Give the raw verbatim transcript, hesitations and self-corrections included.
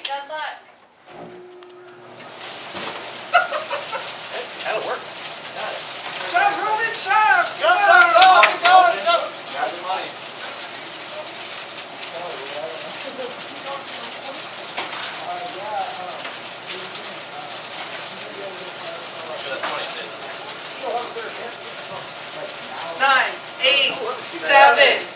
Good luck. That'll work. Got it. Shove, Ruben, shove! Go, go, go, go, go! Grab the money. Nine, eight, seven,